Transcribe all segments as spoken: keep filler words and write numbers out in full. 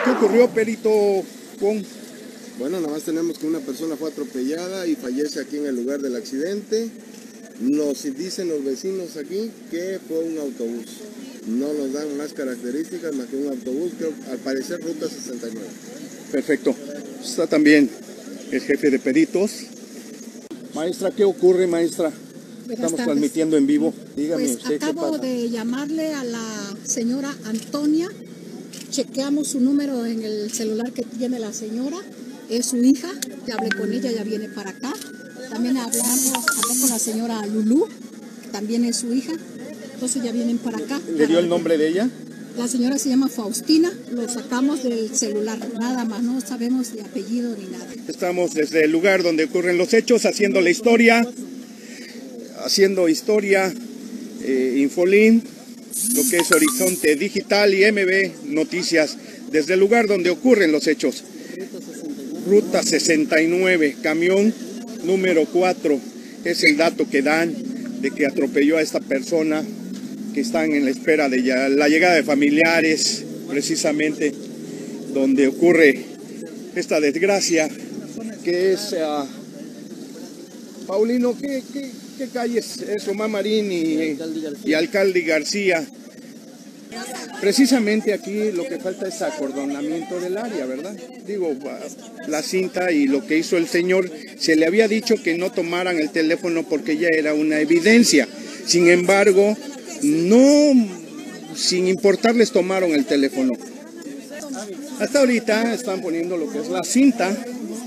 ¿Qué ocurrió, perito Juan? Bueno, nada más tenemos que una persona fue atropellada y fallece aquí en el lugar del accidente. Nos dicen los vecinos aquí que fue un autobús. No nos dan más características más que un autobús, que al parecer ruta sesenta y nueve. Perfecto. Está también el jefe de peritos. Maestra, ¿qué ocurre, maestra? Buenas Estamos tardes. transmitiendo en vivo. Dígame Pues usted qué acabo pasa. de llamarle a la señora Antonia. Chequeamos su número en el celular que tiene la señora. Es su hija. Ya hablé con ella, ya viene para acá. También hablamos, hablé con la señora Lulú. También es su hija. Entonces ya vienen para acá. ¿Le dio el nombre de ella? La señora se llama Faustina. Lo sacamos del celular. Nada más. No sabemos de apellido ni nada. Estamos desde el lugar donde ocurren los hechos, haciendo la historia. Haciendo historia, eh, Infolín, lo que es Horizonte Digital y M B Noticias, desde el lugar donde ocurren los hechos. Ruta sesenta y nueve, camión número cuatro, es el dato que dan de que atropelló a esta persona, que están en la espera de ya, la llegada de familiares, precisamente donde ocurre esta desgracia, que es... Uh, Paulino, ¿qué, qué, qué calles es Román Marín y, y Alcalde García? Precisamente aquí lo que falta es acordonamiento del área, ¿verdad? Digo, la cinta y lo que hizo el señor, se le había dicho que no tomaran el teléfono porque ya era una evidencia. Sin embargo, no, sin importarles, tomaron el teléfono. Hasta ahorita están poniendo lo que es la cinta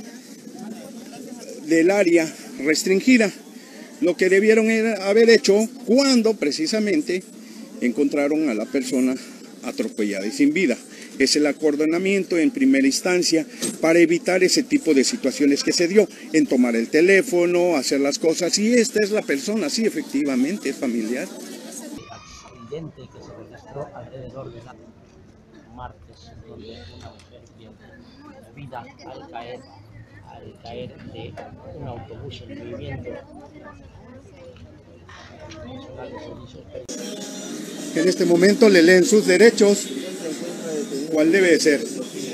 del área restringida, lo que debieron era haber hecho cuando precisamente encontraron a la persona atropellada y sin vida. Es el acordonamiento en primera instancia para evitar ese tipo de situaciones que se dio, en tomar el teléfono, hacer las cosas, y esta es la persona, sí, efectivamente, es familiar. Accidente que se registró alrededor de la martes, donde una mujer pierde la vida al caer al caer de un autobús en movimiento. En este momento le leen sus derechos. ¿Cuál debe de ser?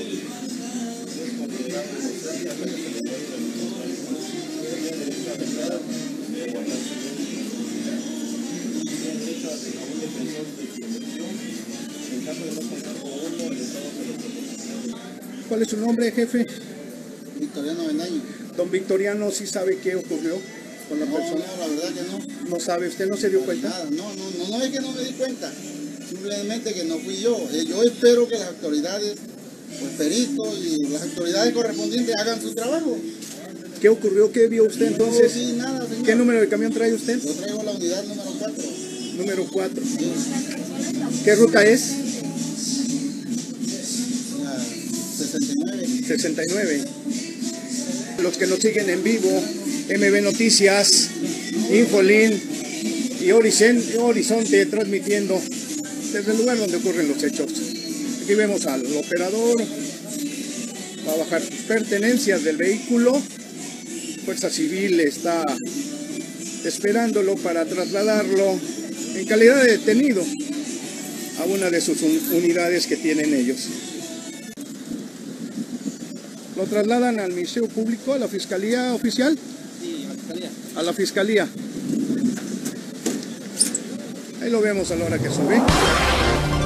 ¿Cuál es su nombre, jefe? Victoriano Benaño. Don Victoriano, ¿sí sabe qué ocurrió con la No, persona? no, la verdad que no. No sabe, ¿usted no se dio cuenta? Nada, no, no, no, no es que no me di cuenta. Simplemente que no fui yo. Eh, Yo espero que las autoridades, los peritos y las autoridades correspondientes hagan su trabajo. ¿Qué ocurrió? ¿Qué vio usted entonces? No vi nada, señor. ¿Qué número de camión trae usted? Yo traigo la unidad número cuatro. Número cuatro. Sí. ¿Qué ruta es? La sesenta y nueve. sesenta y nueve. Los que nos siguen en vivo, M B Noticias, Infolín y Horizonte, Horizonte transmitiendo desde el lugar donde ocurren los hechos. Aquí vemos al operador, va a bajar sus pertenencias del vehículo. Fuerza Civil está esperándolo para trasladarlo en calidad de detenido a una de sus un- unidades que tienen ellos. ¿Lo trasladan al Ministerio Público, a la Fiscalía Oficial? Sí, a la fiscalía. A la Fiscalía. Ahí lo vemos a la hora que sube.